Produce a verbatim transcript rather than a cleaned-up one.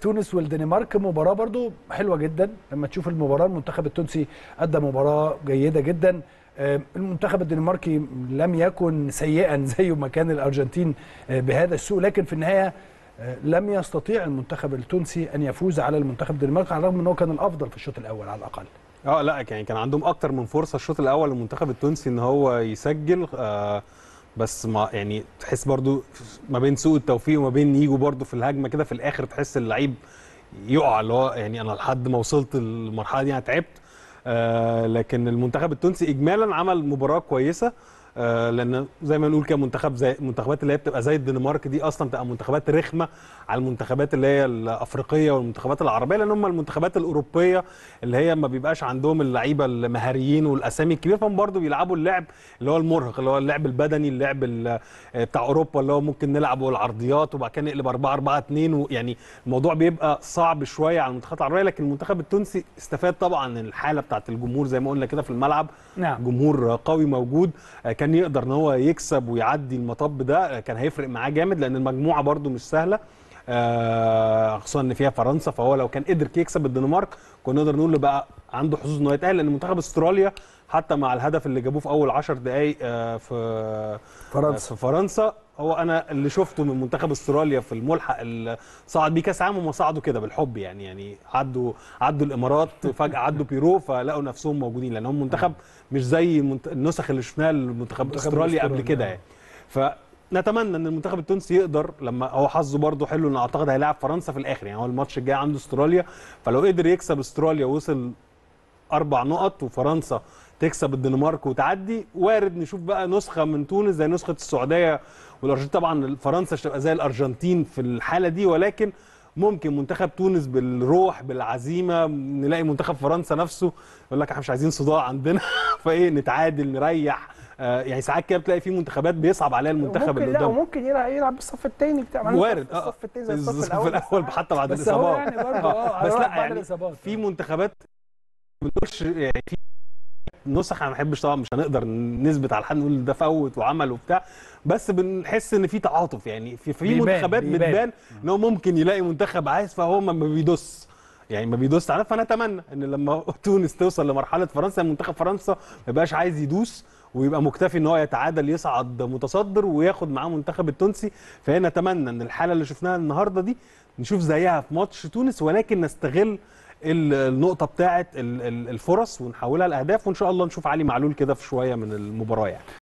تونس والدنمارك مباراه برضو حلوه جدا. لما تشوف المباراه المنتخب التونسي ادى مباراه جيده جدا، المنتخب الدنماركي لم يكن سيئا زي ما كان الارجنتين بهذا السوء، لكن في النهايه لم يستطيع المنتخب التونسي ان يفوز على المنتخب الدنماركي على الرغم ان هو كان الافضل في الشوط الاول على الاقل. اه لا يعني كان عندهم اكتر من فرصه الشوط الاول للمنتخب التونسي ان هو يسجل، آه بس ما يعني تحس برضو ما بين سوء التوفيق وما بين يجوا برضو في الهجمه كده في الاخر تحس اللعيب يقع، اللي هو يعني انا لحد ما وصلت المرحله دي انا تعبت. آه لكن المنتخب التونسي اجمالا عمل مباراه كويسه، آه لان زي ما نقول كده منتخب زي المنتخبات اللي هي بتبقى زي الدنمارك دي اصلا بتبقى منتخبات رخمه على المنتخبات اللي هي الافريقيه والمنتخبات العربيه، لان هم المنتخبات الاوروبيه اللي هي ما بيبقاش عندهم اللعيبه المهاريين والاسامي الكبيره، فهم برضه بيلعبوا اللعب اللي هو المرهق اللي هو اللعب البدني، اللعب بتاع اوروبا اللي هو ممكن نلعبه العرضيات وبعد كده نقلب أربعة أربعة اتنين، يعني الموضوع بيبقى صعب شويه على المنتخبات العربيه. لكن المنتخب التونسي استفاد طبعا الحاله بتاعه الجمهور زي ما قلنا كده في الملعب. نعم. جمهور قوي موجود، كان يقدر ان هو يكسب ويعدي المطب ده، كان هيفرق معاه جامد لان المجموعه برده مش سهله، خصوصا ان فيها فرنسا. فهو لو كان قدر يكسب الدنمارك كنا نقدر نقول له بقى عنده حظوظ انه يتاهل، لان منتخب استراليا حتى مع الهدف اللي جابوه في اول عشر دقائق في فرنسا في فرنسا هو انا اللي شفته من منتخب استراليا في الملحق اللي صعد بيه كاس عالم، هم صعدوا كده بالحب يعني يعني عدوا عدوا الامارات فجاه عدوا بيرو فلقوا نفسهم موجودين، لان هم منتخب مش زي النسخ اللي شفناها لمنتخب استراليا قبل كده يعني. فنتمنى ان المنتخب التونسي يقدر، لما هو حظه برده حلو ان اعتقد هيلاعب فرنسا في الاخر، يعني هو الماتش الجاي عنده استراليا، فلو قدر يكسب استراليا ووصل اربع نقط وفرنسا تكسب الدنمارك وتعدي، وارد نشوف بقى نسخه من تونس زي نسخه السعوديه والارجنتين. طبعا فرنسا مش هتبقى زي الارجنتين في الحاله دي، ولكن ممكن منتخب تونس بالروح بالعزيمه نلاقي منتخب فرنسا نفسه يقول لك احنا مش عايزين صداع عندنا فايه نتعادل نريح. آه يعني ساعات كده بتلاقي في منتخبات بيصعب عليها المنتخب اللي قدام، وممكن يلعب بالصف الثاني بتاع وارد الصف الثاني زي الصف الاول, الأول حتى بعد الاصابات يعني اه بس لا يعني في منتخبات ما بنقولش يعني في نسخ انا ما بحبش طبعا، مش هنقدر نثبت على حد نقول ده فوت وعمل وبتاع، بس بنحس ان في تعاطف يعني في في منتخبات بتبان ان هو ممكن يلاقي منتخب عايز فهو ما بيدوس يعني ما بيدوس عليه. فنتمنى ان لما تونس توصل لمرحله فرنسا منتخب فرنسا ما يبقاش عايز يدوس ويبقى مكتفي ان هو يتعادل يصعد متصدر وياخد معاه المنتخب التونسي. فنتمنى ان الحاله اللي شفناها النهارده دي نشوف زيها في ماتش تونس، ولكن نستغل النقطه بتاعه الفرص ونحولها لاهداف، وان شاء الله نشوف علي معلول كده في شويه من المباراه يعني.